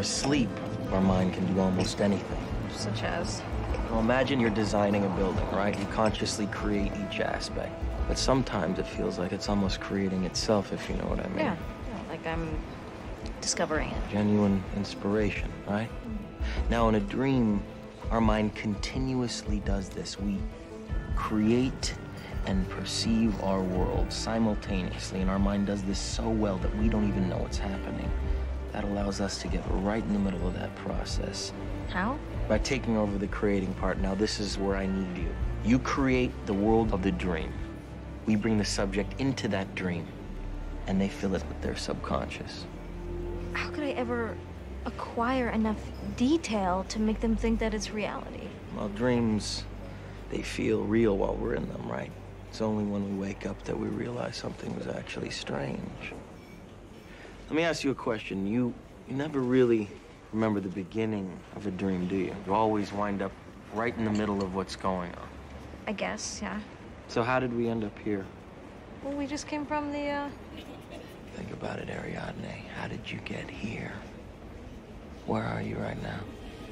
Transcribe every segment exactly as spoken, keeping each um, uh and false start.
asleep, our mind can do almost anything. Such as? Well, imagine you're designing a building, right? You consciously create each aspect. But sometimes it feels like it's almost creating itself, if you know what I mean. Yeah, yeah, like I'm discovering it. Genuine inspiration, right? Mm-hmm. Now, in a dream, our mind continuously does this. We create and perceive our world simultaneously, and our mind does this so well that we don't even know what's happening. That allows us to get right in the middle of that process. How? By taking over the creating part. Now, this is where I need you. You create the world of the dream. We bring the subject into that dream, and they fill it with their subconscious. How could I ever acquire enough detail to make them think that it's reality? Well, dreams, they feel real while we're in them, right? It's only when we wake up that we realize something was actually strange. Let me ask you a question. You, you never really remember the beginning of a dream, do you? You always wind up right in the middle of what's going on. I guess, yeah. So how did we end up here? Well, we just came from the, uh... Think about it, Ariadne. How did you get here? Where are you right now?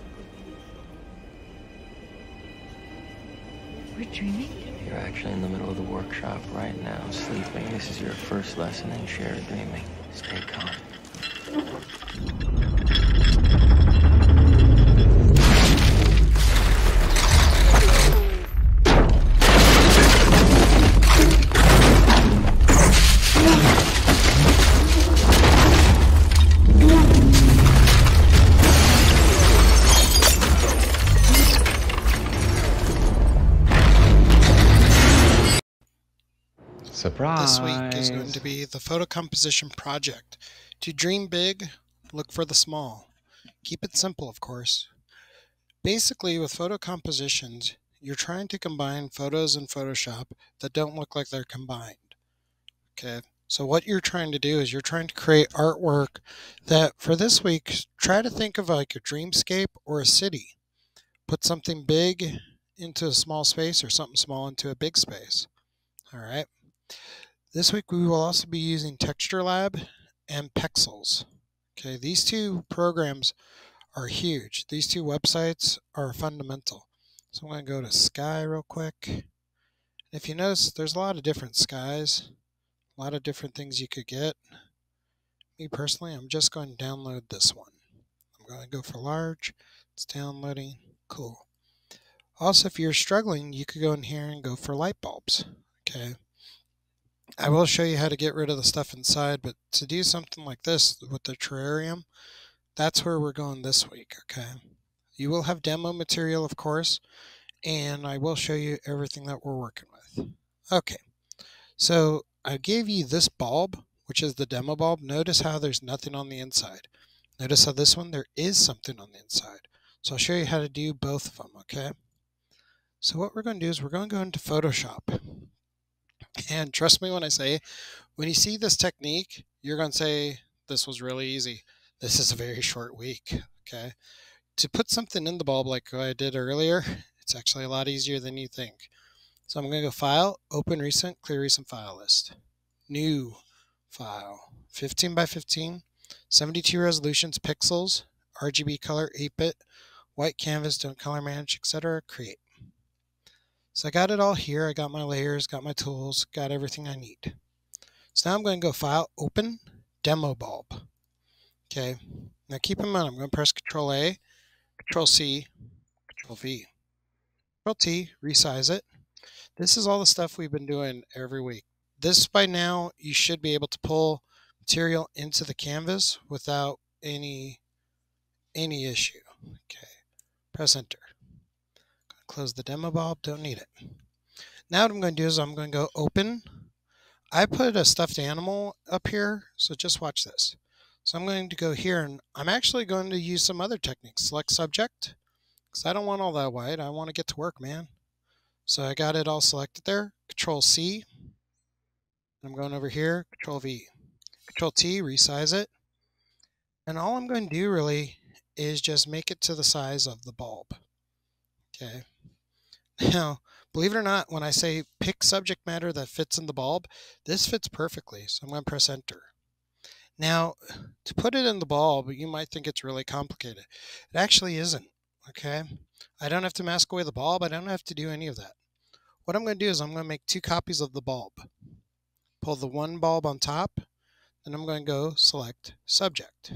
We're dreaming? You're actually in the middle of the workshop right now, sleeping. This is your first lesson in shared dreaming. Stay calm. Surprise! This week is going to be the photo composition project. To dream big, look for the small. Keep it simple, of course. Basically, with photo compositions, you're trying to combine photos in Photoshop that don't look like they're combined. Okay, so what you're trying to do is you're trying to create artwork that, for this week, try to think of like a dreamscape or a city. Put something big into a small space or something small into a big space. All right. This week we will also be using Texture Lab and Pexels. Okay, these two programs are huge. These two websites are fundamental. So I'm going to go to Sky real quick. If you notice, there's a lot of different skies, a lot of different things you could get. Me personally, I'm just going to download this one. I'm going to go for large. It's downloading. Cool. Also, if you're struggling, you could go in here and go for light bulbs. Okay. I will show you how to get rid of the stuff inside, but to do something like this with the terrarium, that's where we're going this week, okay? You will have demo material, of course, and I will show you everything that we're working with. Okay, so I gave you this bulb, which is the demo bulb. Notice how there's nothing on the inside. Notice how this one, there is something on the inside. So I'll show you how to do both of them, okay? So what we're going to do is we're going to go into Photoshop. And trust me when I say, when you see this technique, you're going to say, this was really easy. This is a very short week, okay? To put something in the bulb like I did earlier, it's actually a lot easier than you think. So I'm going to go File, Open Recent, Clear Recent File List. New File, fifteen by fifteen, seventy-two resolutions, pixels, R G B color, eight bit, white canvas, don't color manage, et cetera. Create. So I got it all here. I got my layers, got my tools, got everything I need. So now I'm going to go File, Open, Demo Bulb. Okay. Now keep in mind, I'm going to press Control A, Control C, Control V. Control T, resize it. This is all the stuff we've been doing every week. This, by now, you should be able to pull material into the canvas without any, any issue. Okay. Press Enter. Close the demo bulb, don't need it. Now what I'm going to do is I'm going to go Open. I put a stuffed animal up here, so just watch this. So I'm going to go here, and I'm actually going to use some other techniques. Select Subject, because I don't want all that white. I want to get to work, man. So I got it all selected there. Control C. I'm going over here, Control V. Control T, resize it. And all I'm going to do really is just make it to the size of the bulb. Okay. Now, believe it or not, when I say pick subject matter that fits in the bulb, this fits perfectly. So I'm going to press Enter. Now, to put it in the bulb, you might think it's really complicated. It actually isn't, okay? I don't have to mask away the bulb. I don't have to do any of that. What I'm going to do is I'm going to make two copies of the bulb. Pull the one bulb on top, then I'm going to go select Subject.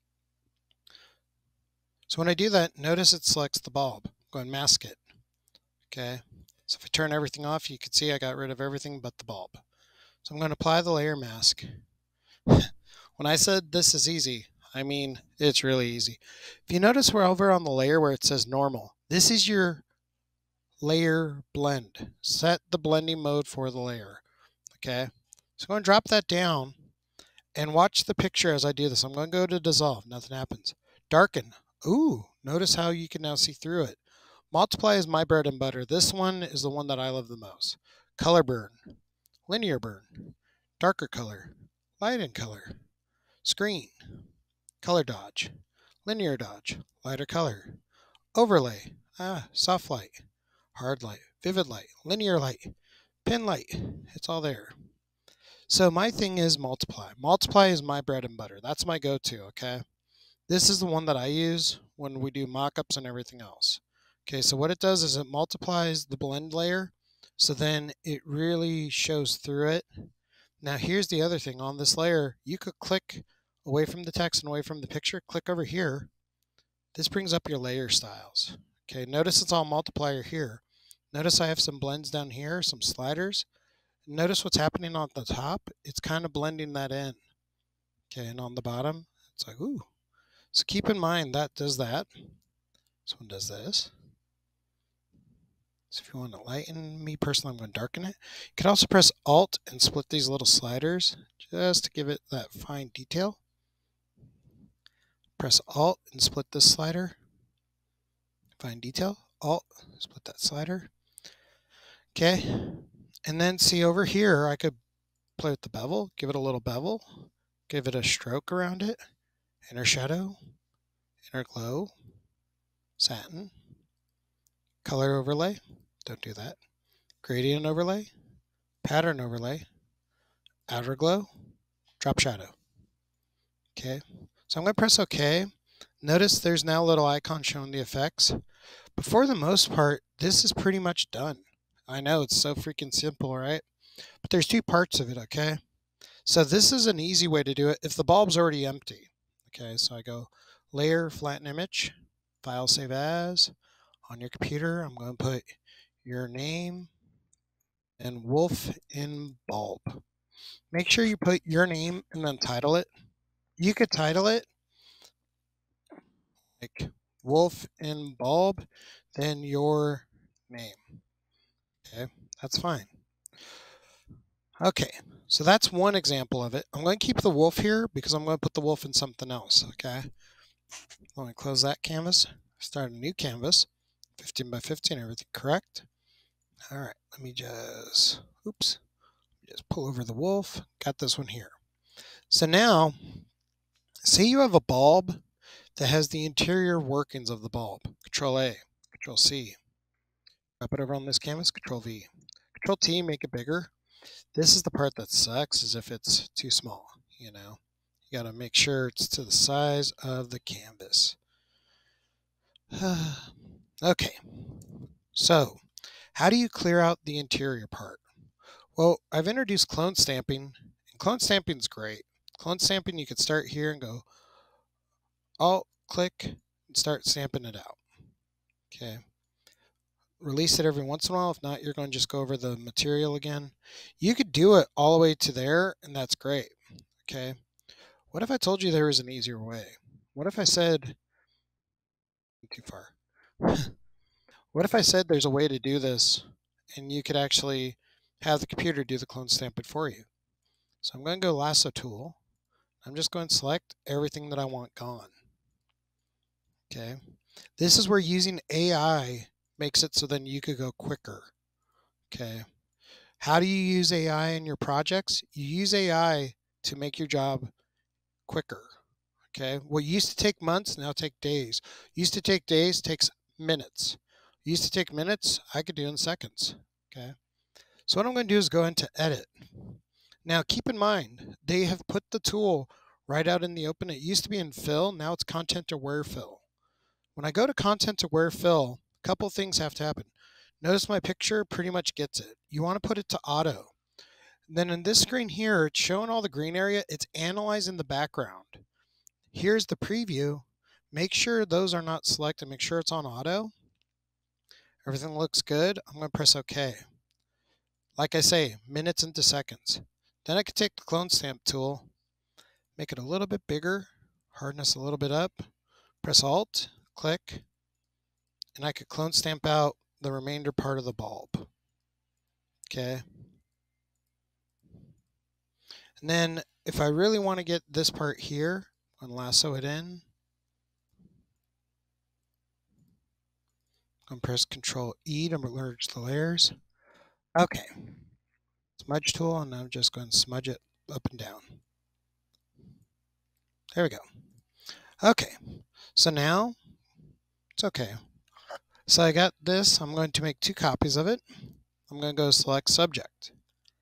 So when I do that, notice it selects the bulb. I'm going to mask it, okay? So if I turn everything off, you can see I got rid of everything but the bulb. So I'm going to apply the layer mask. When I said this is easy, I mean it's really easy. If you notice, we're over on the layer where it says normal. This is your layer blend. Set the blending mode for the layer, okay? So I'm going to drop that down and watch the picture as I do this. I'm going to go to dissolve. Nothing happens. Darken. Ooh, notice how you can now see through it. Multiply is my bread and butter. This one is the one that I love the most. Color burn. Linear burn. Darker color. Lighten color. Screen. Color dodge. Linear dodge. Lighter color. Overlay. Ah, soft light. Hard light. Vivid light. Linear light. Pin light. It's all there. So my thing is multiply. Multiply is my bread and butter. That's my go-to, okay? This is the one that I use when we do mock-ups and everything else. Okay, so what it does is it multiplies the blend layer, so then it really shows through it. Now here's the other thing. On this layer, you could click away from the text and away from the picture. Click over here. This brings up your layer styles. Okay, notice it's all multiplier here. Notice I have some blends down here, some sliders. Notice what's happening on the top. It's kind of blending that in. Okay, and on the bottom, it's like, ooh. So keep in mind that does that. This one does this. So if you want to lighten, me personally, I'm going to darken it. You can also press Alt and split these little sliders just to give it that fine detail. Press Alt and split this slider. Fine detail. Alt, split that slider. Okay. And then see over here, I could play with the bevel, give it a little bevel, give it a stroke around it, inner shadow, inner glow, satin, color overlay, don't do that, gradient overlay, pattern overlay, outer glow, drop shadow. Okay, so I'm going to press OK. Notice there's now a little icon showing the effects. But for the most part, this is pretty much done. I know it's so freaking simple, right? But there's two parts of it, okay? So this is an easy way to do it if the bulb's already empty. Okay, so I go Layer, Flatten Image, File, Save As. On your computer, I'm going to put your name and Wolf in Bulb. Make sure you put your name and then title it. You could title it like Wolf in Bulb, then your name. Okay, that's fine. Okay, so that's one example of it. I'm going to keep the wolf here because I'm going to put the wolf in something else, okay? Let me close that canvas, start a new canvas, fifteen by fifteen, everything correct. All right, let me just, oops, just pull over the wolf, got this one here. So now, say you have a bulb that has the interior workings of the bulb. Control A, Control C. Drop it over on this canvas, Control V. Control T, make it bigger. This is the part that sucks, is if it's too small, you know. You got to make sure it's to the size of the canvas. Okay, so how do you clear out the interior part? Well, I've introduced clone stamping, and clone stamping is great. Clone stamping, you could start here and go Alt, click, and start stamping it out. Okay. Release it every once in a while. If not, you're going to just go over the material again. You could do it all the way to there, and that's great. Okay. What if I told you there was an easier way? What if I said, too far. What if I said there's a way to do this, and you could actually have the computer do the clone stamping for you? So I'm going to go Lasso Tool. I'm just going to select everything that I want gone. Okay. This is where using A I makes it so then you could go quicker. Okay. How do you use A I in your projects? You use A I to make your job quicker. Okay. What used to take months now take days. Used to take days takes minutes. Used to take minutes, I could do in seconds. Okay. So what I'm going to do is go into Edit. Now keep in mind, they have put the tool right out in the open. It used to be in fill, now it's content aware fill. When I go to content aware fill, a couple things have to happen. Notice my picture pretty much gets it. You want to put it to auto. Then in this screen here, it's showing all the green area. It's analyzing the background. Here's the preview. Make sure those are not selected. Make sure it's on auto. Everything looks good. I'm going to press OK. Like I say, minutes into seconds. Then I can take the clone stamp tool, make it a little bit bigger, hardness a little bit up, press Alt, click, and I could clone stamp out the remainder part of the bulb. Okay. And then if I really want to get this part here, I'm going to lasso it in. I'm going to press Control E to merge the layers. Okay. Smudge tool, and I'm just going to smudge it up and down. There we go. Okay. So now, it's okay. So I got this. I'm going to make two copies of it. I'm going to go select Subject.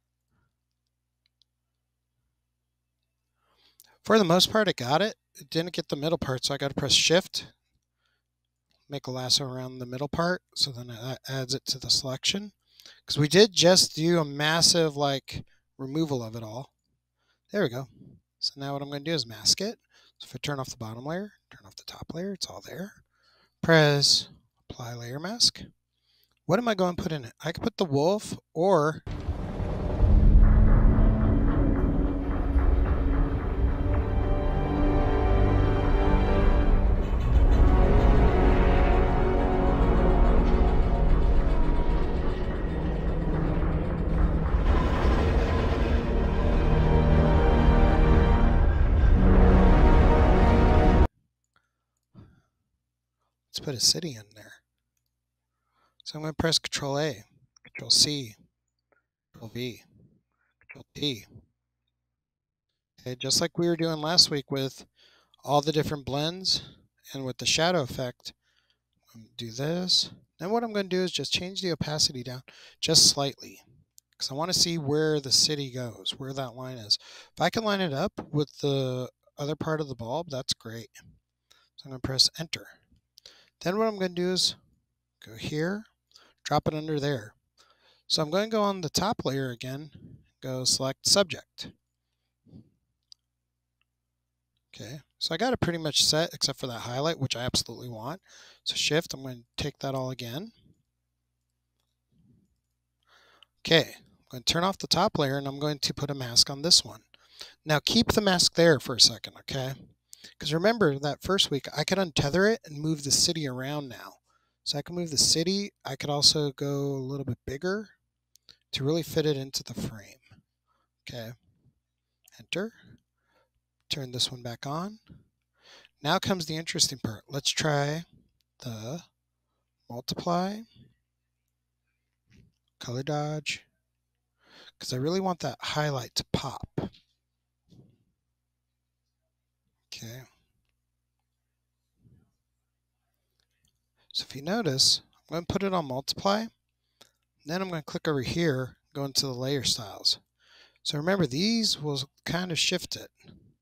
For the most part, I got it. It didn't get the middle part, so I got to press Shift, make a lasso around the middle part, so then it adds it to the selection. Because we did just do a massive like removal of it all. There we go. So now what I'm going to do is mask it. So if I turn off the bottom layer, turn off the top layer, it's all there. Press Apply Layer Mask. What am I going to put in it? I could put the wolf, or let's put a city in there. So I'm going to press Control A, Control C, Control V, Control T. Okay, just like we were doing last week with all the different blends and with the shadow effect, I'm going to do this. Then what I'm going to do is just change the opacity down just slightly, because I want to see where the city goes, where that line is. If I can line it up with the other part of the bulb, that's great. So I'm going to press Enter. Then what I'm going to do is go here, drop it under there. So I'm going to go on the top layer again, go select Subject. Okay, so I got it pretty much set except for that highlight, which I absolutely want. So Shift, I'm going to take that all again. Okay, I'm going to turn off the top layer and I'm going to put a mask on this one. Now keep the mask there for a second, okay? Because remember that first week, I could untether it and move the city around now. So I can move the city. I could also go a little bit bigger to really fit it into the frame. Okay, Enter. Turn this one back on. Now comes the interesting part. Let's try the multiply, color dodge, because I really want that highlight to pop. Okay. So if you notice, I'm going to put it on multiply. Then I'm going to click over here, go into the layer styles. So remember, these will kind of shift it.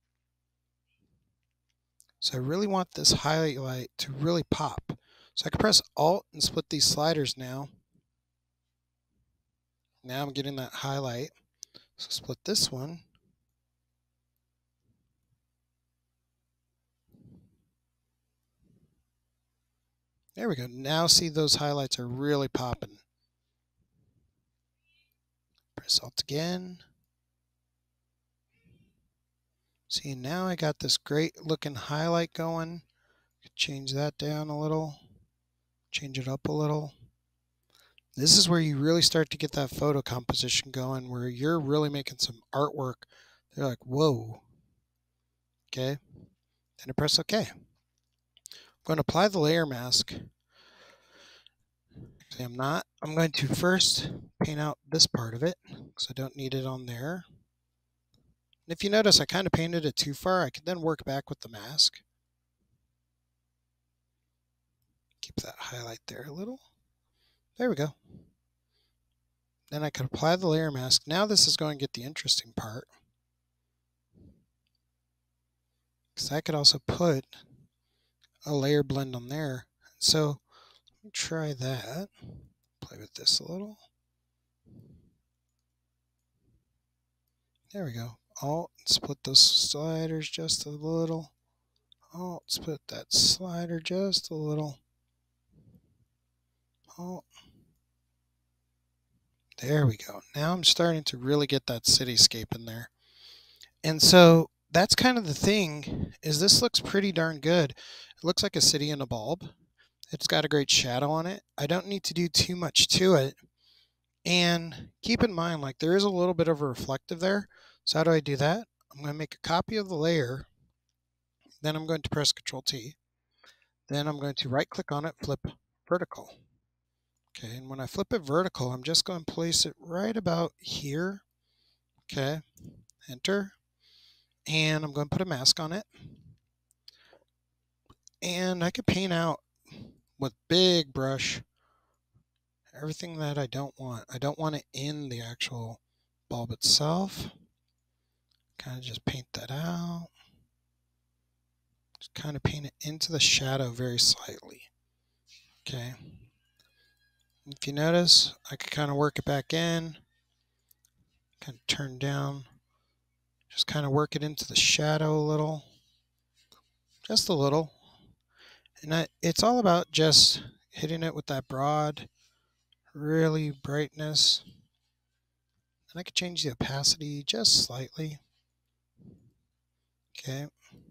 So I really want this highlight to really pop. So I can press Alt and split these sliders now. Now I'm getting that highlight. So split this one. There we go. Now see, those highlights are really popping. Press Alt again. See, now I got this great looking highlight going. Change that down a little. Change it up a little. This is where you really start to get that photo composition going, where you're really making some artwork. They're like, whoa. Okay. Then I press OK. I'm going to apply the layer mask. Actually, I'm not. I'm going to first paint out this part of it, because I don't need it on there. And if you notice, I kind of painted it too far. I can then work back with the mask. Keep that highlight there a little. There we go. Then I can apply the layer mask. Now this is going to get the interesting part. because I could also put a layer blend on there. So let me try that. Play with this a little. There we go. Alt, split those sliders just a little. Alt, split that slider just a little. Alt. There we go. Now I'm starting to really get that cityscape in there. And so that's kind of the thing, is this looks pretty darn good. It looks like a city in a bulb. It's got a great shadow on it. I don't need to do too much to it. And keep in mind, like, there is a little bit of a reflective there. So how do I do that? I'm going to make a copy of the layer. Then I'm going to press Control T. Then I'm going to right click on it, flip vertical. Okay, and when I flip it vertical, I'm just going to place it right about here. Okay, enter. And I'm going to put a mask on it. And I could paint out with big brush everything that I don't want. I don't want it in the actual bulb itself. Kind of just paint that out. Just kind of paint it into the shadow very slightly. Okay. If you notice, I could kind of work it back in, kind of turn down, just kind of work it into the shadow a little, just a little. And I, it's all about just hitting it with that broad, really brightness. And I could change the opacity just slightly. Okay.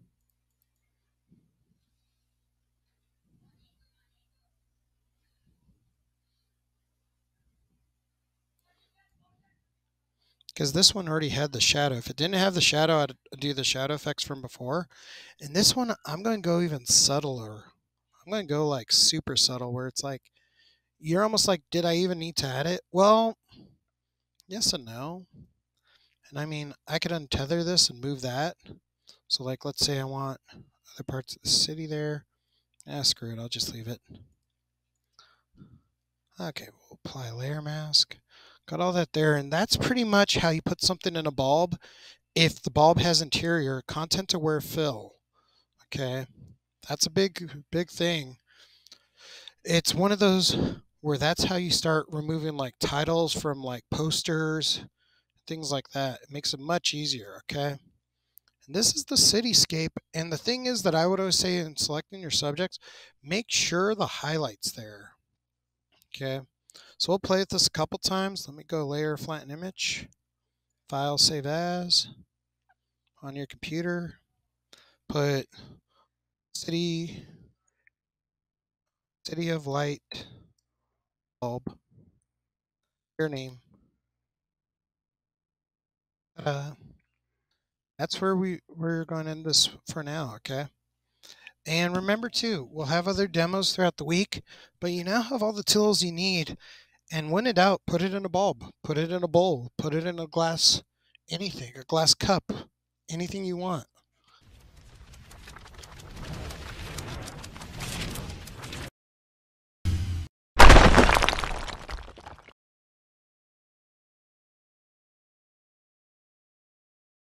Because this one already had the shadow. If it didn't have the shadow, I'd do the shadow effects from before. And this one, I'm going to go even subtler. I'm going to go like super subtle, where it's like, you're almost like, did I even need to add it? Well, yes and no. And I mean, I could untether this and move that. So like, let's say I want other parts of the city there. Ah, screw it, I'll just leave it. Okay, we'll apply a layer mask. Got all that there, and that's pretty much how you put something in a bulb if the bulb has interior content aware fill. Okay, that's a big, big thing. It's one of those where that's how you start removing like titles from like posters, things like that. It makes it much easier, okay? And this is the cityscape, and the thing is that I would always say in selecting your subjects, make sure the highlight's there, okay? So we'll play with this a couple times. Let me go layer, flatten image, file, save as, on your computer, put city, city of light, bulb, your name. Uh, that's where we, we're going to end this for now, okay? And remember too, we'll have other demos throughout the week, but you now have all the tools you need. And when in doubt, put it in a bulb, put it in a bowl, put it in a glass, anything, a glass cup, anything you want.